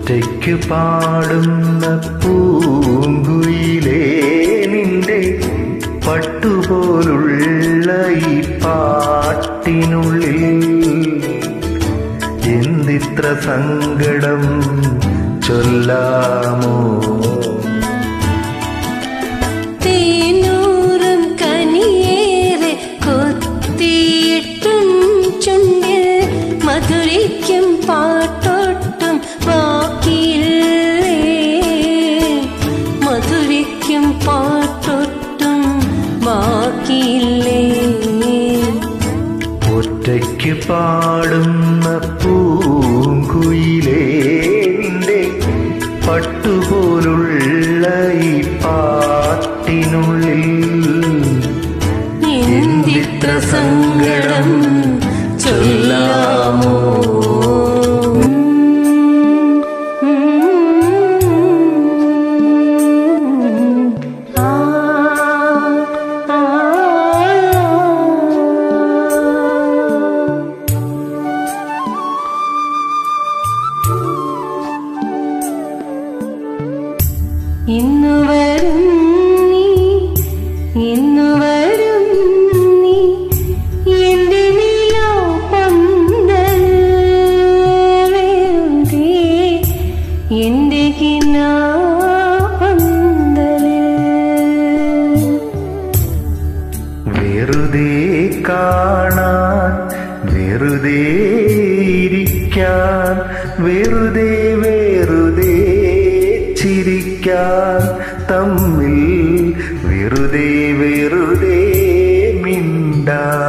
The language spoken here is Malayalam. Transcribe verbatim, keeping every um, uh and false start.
ഒറ്റയ്ക്ക് പാടുന്ന പൂങ്കുയിലേ നിന്റെ പട്ടുപോലുള്ള ഈ പാട്ടിനുള്ളിൽ എന്തിത്ര സങ്കടം ചൊല്ലാമോ? തേനൂറും കനിയേറെ കൊത്തിയിട്ടും ചുണ്ടിൽ മധുരിക്കും പാട്ടൊട്ടും ബാക്കിയില്ലേ, മധുരിക്കും പാട്ടൊട്ടും ബാക്കിയില്ലേ. ഒറ്റയ്ക്ക് പാടുന്ന പൂങ്കുയിലേ നിന്റെ പട്ടുപോലുള്ള ഈ പാട്ടിനുള്ളിൽ എന്തിത്ര സങ്കടം ചൊല്ലാമോ? ഇന്നു വരും നീ, ഇന്നു വരും നീ എന്റെ നിലാപ്പന്തൽ വെറുതെ, എന്റെ കിനാപ്പന്തലിൽ വെറുതെ കാണാൻ, വെറുതെ ഇരിക്കാൻ, വെറുതെ വെറുതെ ചിരിക്കാൻ, തമ്മിൽ വെറുതെ വെറുതെ മിണ്ടാൻ.